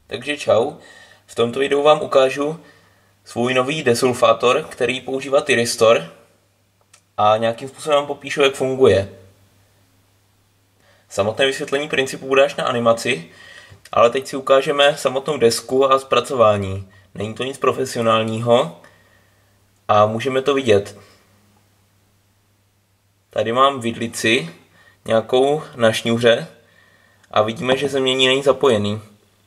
Takže čau, v tomto videu vám ukážu svůj nový desulfátor, který používá Thyristor a nějakým způsobem vám popíšu, jak funguje. Samotné vysvětlení principu bude až na animaci, ale teď si ukážeme samotnou desku a zpracování. Není to nic profesionálního a můžeme to vidět. Tady mám vidlici, nějakou na šňůře a vidíme, že zemění není zapojený.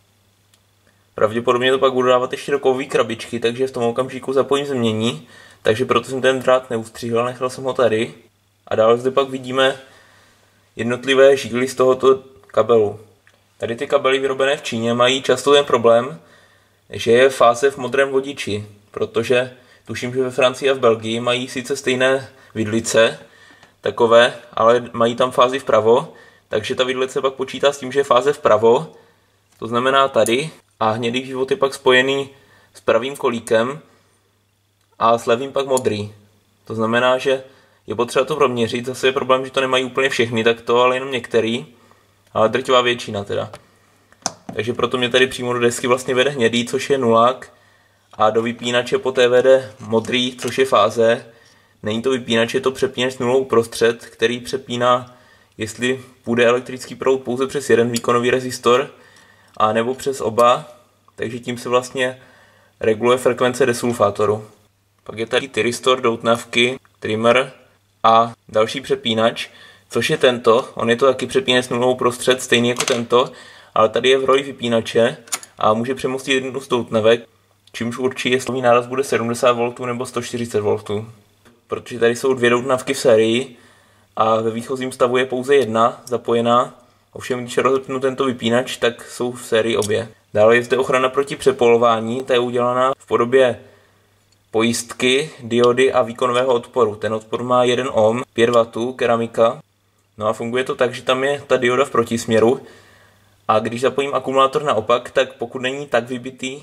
Pravděpodobně to pak budu dávat ještě do kovové krabičky, takže v tom okamžiku zapojím zemění, takže proto jsem ten drát neustříhl, nechal jsem ho tady. A dále zde pak vidíme jednotlivé žíly z tohoto kabelu. Tady ty kabely vyrobené v Číně mají často ten problém, že je fáze v modrém vodiči, protože tuším, že ve Francii a v Belgii mají sice stejné vidlice, takové, ale mají tam fázi vpravo, takže ta vidlice pak počítá s tím, že je fáze vpravo, to znamená tady, a hnědý vývod je pak spojený s pravým kolíkem a s levým pak modrý. To znamená, že je potřeba to proměřit, zase je problém, že to nemají úplně všechny, tak to ale jenom některý, ale drtivá většina teda. Takže proto mě tady přímo do desky vlastně vede hnědý, což je nulák, a do vypínače poté vede modrý, což je fáze. Není to vypínač, je to přepínač s nulou uprostřed, který přepíná, jestli půjde elektrický proud pouze přes jeden výkonový rezistor, a nebo přes oba, takže tím se vlastně reguluje frekvence desulfátoru. Pak je tady Thyristor, doutnavky, trimmer a další přepínač, což je tento. On je to taky přepínač s nulou uprostřed, stejný jako tento, ale tady je v roli vypínače a může přemostit jednu z doutnavek, čímž určí, jestli náraz bude 70 V nebo 140 V. Protože tady jsou dvě doutnavky v sérii a ve výchozím stavu je pouze jedna zapojená. Ovšem, když rozepnu tento vypínač, tak jsou v sérii obě. Dále je zde ochrana proti přepolování, ta je udělaná v podobě pojistky, diody a výkonového odporu. Ten odpor má 1 ohm, 5 W, keramika. No a funguje to tak, že tam je ta dioda v protisměru a když zapojím akumulátor naopak, tak pokud není tak vybitý,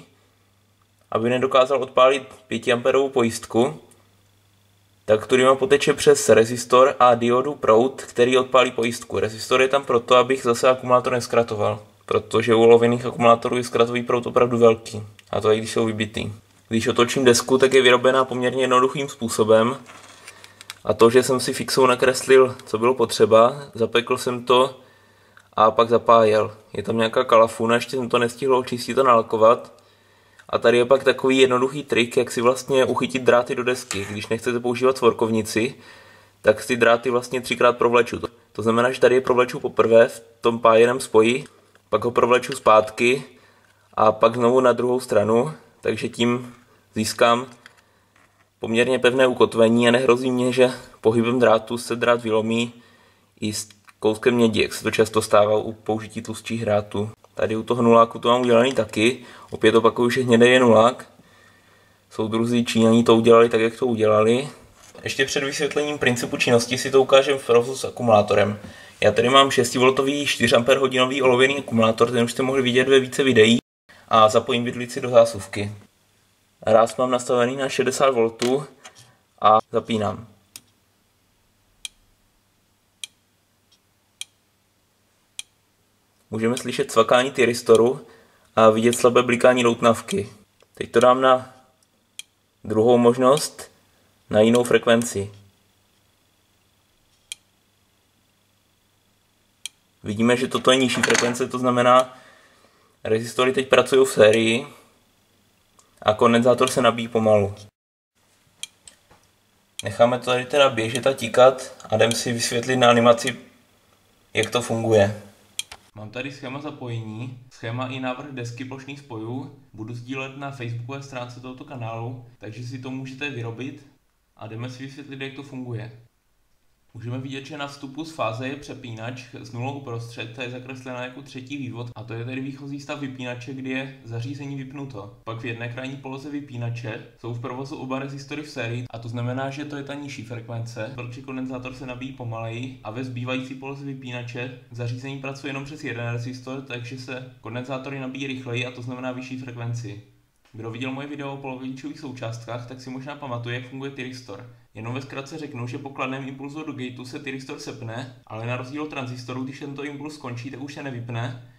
aby nedokázal odpálit 5 A pojistku, tak tudy poteče přes rezistor a diodu proud, který odpálí pojistku. Rezistor je tam proto, abych zase akumulátor neskratoval, protože u olověných akumulátorů je zkratový proud opravdu velký, a to i když jsou vybitý. Když otočím desku, tak je vyrobená poměrně jednoduchým způsobem, a to, že jsem si fixou nakreslil, co bylo potřeba, zapekl jsem to a pak zapájel. Je tam nějaká kalafuna, ještě jsem to nestihl očistit a nalakovat. A tady je pak takový jednoduchý trik, jak si vlastně uchytit dráty do desky. Když nechcete používat svorkovnici, tak ty dráty vlastně 3krát provleču. To znamená, že tady je provleču poprvé v tom pájeném spoji, pak ho provleču zpátky a pak znovu na druhou stranu, takže tím získám poměrně pevné ukotvení a nehrozí mě, že pohybem drátu se drát vylomí i s kouskem mědi, jak se to často stává u použití tlustších drátů. Tady u toho nuláku to mám udělaný taky. Opět opakuju, že hnědý je nulák. Soudruzí Číňaní to udělali tak, jak to udělali. Ještě před vysvětlením principu činnosti si to ukážem v provozu s akumulátorem. Já tady mám 6V 4 Ah olověný akumulátor, ten už jste mohli vidět ve více videí, a zapojím vidlici do zásuvky. Ráz mám nastavený na 60 V a zapínám. Můžeme slyšet cvakání Thyristoru a vidět slabé blikání doutnavky. Teď to dám na druhou možnost, na jinou frekvenci. Vidíme, že toto je nižší frekvence, to znamená, rezistory teď pracují v sérii a kondenzátor se nabíjí pomalu. Necháme to tady teda běžet a tikat a jdem si vysvětlit na animaci, jak to funguje. Mám tady schéma zapojení, schéma i návrh desky plošných spojů. Budu sdílet na facebookové stránce tohoto kanálu, takže si to můžete vyrobit a jdeme si vysvětlit, jak to funguje. Můžeme vidět, že na vstupu z fáze je přepínač s nulou uprostřed, ta je zakreslená jako třetí vývod, a to je tedy výchozí stav vypínače, kdy je zařízení vypnuto. Pak v jedné krajní poloze vypínače jsou v provozu oba rezistory v sérii, a to znamená, že to je ta nižší frekvence, protože kondenzátor se nabíjí pomaleji, a ve zbývající poloze vypínače zařízení pracuje jenom přes jeden rezistor, takže se kondenzátory nabíjí rychleji, a to znamená vyšší frekvenci. Kdo viděl moje video o polovodičových součástkách, tak si možná pamatuje, jak funguje Thyristor. Jenom ve zkratce řeknu, že po kladném impulzu do gateu se Thyristor sepne, ale na rozdíl od tranzistoru, když tento impuls skončí, tak už se nevypne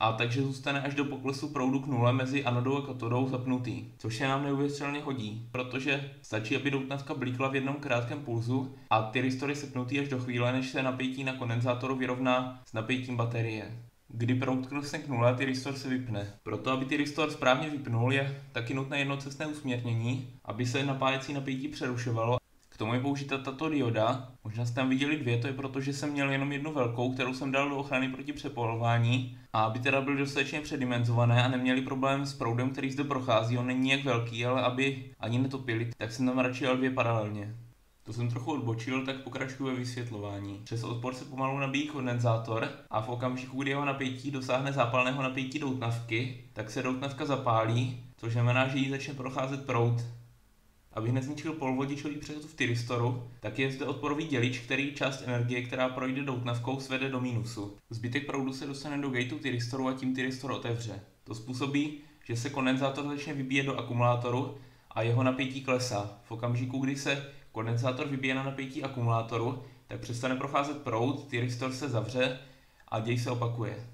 a takže zůstane až do poklesu proudu k nule mezi anodou a katodou zapnutý, což se nám neuvěřitelně hodí, protože stačí, aby doutnavka blíkla v jednom krátkém pulzu a tyristor je sepnutý až do chvíle, než se napětí na kondenzátoru vyrovná s napětím baterie. Kdy proud klesne k nule, tyristor se vypne. Proto, aby tyristor správně vypnul, je taky nutné jednocestné usměrnění, aby se napájecí napětí přerušovalo. K tomu je použita tato dioda, možná jste tam viděli dvě, to je proto, že jsem měl jenom jednu velkou, kterou jsem dal do ochrany proti přepolování, a aby teda byly dostatečně předimenzované a neměli problém s proudem, který zde prochází, on není nějak velký, ale aby ani netopili, tak jsem tam radši dal dvě paralelně. To jsem trochu odbočil, tak pokračuji ve vysvětlování. Přes odpor se pomalu nabíjí kondenzátor a v okamžiku, kdy jeho napětí dosáhne zápalného napětí doutnavky, tak se doutnavka zapálí, což znamená, že jí začne procházet proud. Abych nezničil polvodičový přechod v tyristoru, tak je zde odporový dělič, který část energie, která projde doutnavkou, svede do mínusu. Zbytek proudu se dostane do gateu tyristoru a tím tyristor otevře. To způsobí, že se kondenzátor začne vybíjet do akumulátoru a jeho napětí klesá. V okamžiku, kdy se kondenzátor vybíje na napětí akumulátoru, tak přestane procházet proud, tyristor se zavře a děj se opakuje.